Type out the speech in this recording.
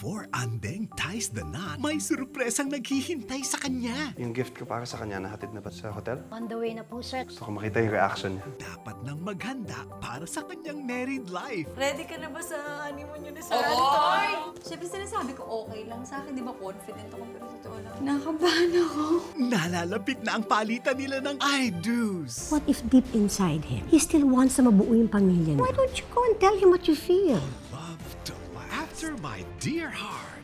before Andeng ties the knot, may surpresang naghihintay sa kanya. Yung gift ko para sa kanya, nahatid na ba sa hotel? On the way na po, sir. Gusto ko makita yung reaction niya. Dapat nang maghanda para sa kanyang married life. Ready ka na ba sa honeymoon nyo ni Sir Antoy? Siyempre sinasabi ko okay lang sa akin, di ba confident ako, pero totoo lang. Nakabahan ako. Nalalapit na ang palitan nila ng I do's. What if deep inside him, he still wants na mabuo yung pamilya niya? Why don't you go and tell him what you feel? Love to After My Dear Heart.